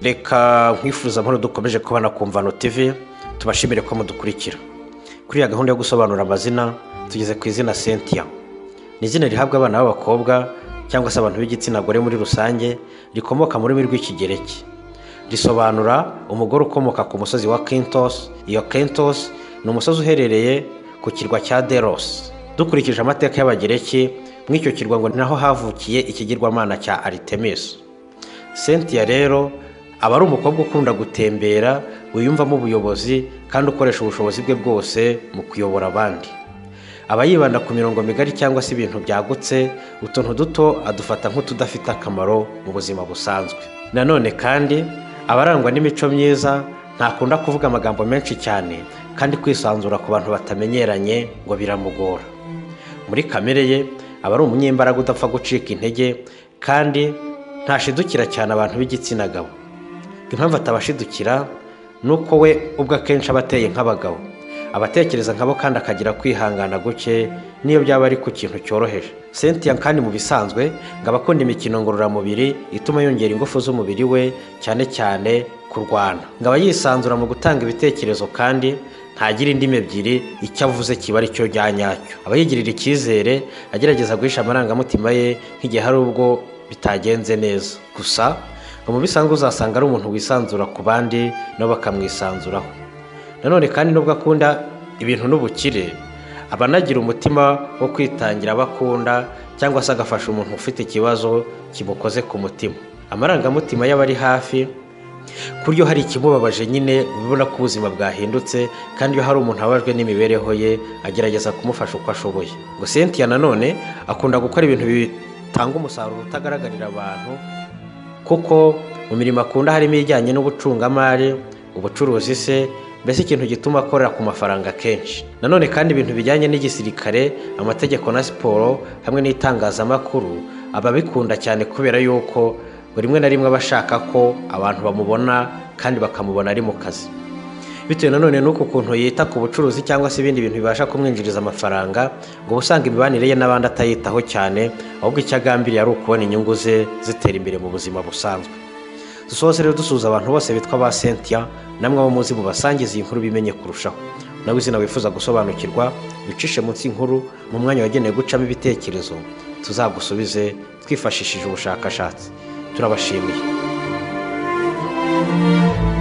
reka nkwifuza mpano dukomeje kubana ku Mvano TV, tubashimire ko mudukurikira. Kuri ya gahunda yo gusobanura amazina tugeze ku izina Cynthia. Ni izina rihabwa abana b'abakobwa cyangwa se abantu b'igitsina gore muri rusange, rikomoka mu rurimi rw'ikigereki. Risobanura umugore ukomoka ku musozi wa Kintos. Iyo Kintos ni umusozi uherereye ku kirwa cya Delos. Dukurikije amateka y'abagereki, mw'icyo kirwa ngo naho havukiye ikigirwamana cya Artemis. Cynthia rero aba ari umukobwa ukunda gutembera, wiyumvamo ubuyobozi kandi ukoresha ubushobozi bwe bwose mu kuyobora abandi. Aba yibanda ku mirongo migari cyangwa se ibintu byagutse, utuntu duto adufata nk'utudafite akamaro mu buzima busanzwe. Nanone kandi aba arangwa n'imico myiza, ntakunda kuvuga amagambo menshi cyane kandi kwisanzura ku bantu batamenyeranye ngo biramugora. Muri kamere ye aba ari umunyembaraga udapfa gucika intege kandi ntashidukira cyane abantu b'igitsina gabo. Impamvu atabashidukira nuko we ubwo akenshi aba ateye nk'abagabo, abatekereza nkabo kandi akagira kwihangana guke niyo byaba ari ku kintu cyoroheje. Cynthia kandi mu bisanzwe ngo abakunda imikino ngororamubiri ituma yongera ingufu z'umubiri we, cyane cyane kurwana. Ngo aba yisanzura mu gutanga ibitekerezo kandi ntagira indimi ebyiri, icyo avuze kiba ari cyo nyacyo. Aba yigirira icyizere, agerageza guhisha amarangamutima ye nk'igihe hari ubwo bitagenze neza. Gusa ngo mu bisanzwe uzasanga ari umuntu wisanzura ku bandi nabo bakamwisanzuraho. Nanone kandi nubwo akunda ibintu n'ubukire, aba anagira umutima wo kwitangira abakunda cyangwa se agafasha umuntu ufite ikibazo kimukoze ku mutima. Amarangamutima y'aba ari hafi, kuryo hari ikimubabaje nyine ubibona ko ubuzima bwahindutse, kandi iyo hari umuntu abajwe n'imibereho ye agerageza kumufasha uko ashoboye. Ngo Cynthia nanone akunda gukora ibintu bitanga umusaruro utagaragarira abantu, kuko mu mirimo akunda harimo ijyanye n'ubucungamari, ubucuruzi se, mbese ikintu gituma akorera ku mafaranga kenshi. Nanone kandi ibintu bijyanye n'igisirikare, amategeko na siporo hamwe n'itangazamakuru aba bikunda cyane, kubera yuko buri rimwe na rimwe aba ashaka ko abantu bamubona kandi bakamubona ari mu kazi. Bitewe nanone n'uko ukuntu yita ku bucuruzi cyangwa se ibindi bintu bibasha kumwinjiriza amafaranga, ngo usanga imibanire ye n'abandi atayitaho cyane, ahubwo icyo agambiriye ari ukubona inyungu ze zitera imbere mu buzima busanzwe. Dusoze rero dusuhuza abantu bose bitwa ba Cynthia, namwe abo muzi mubasangiza iyi nkuru bimenye kurushaho. Nawe izina wifuza gusobanukirwa, bicishe munsi y'inkuru mu mwanya wagenewe gucamo ibitekerezo, tuzagusubize twifashishije ubushakashatsi. Turabashimiye.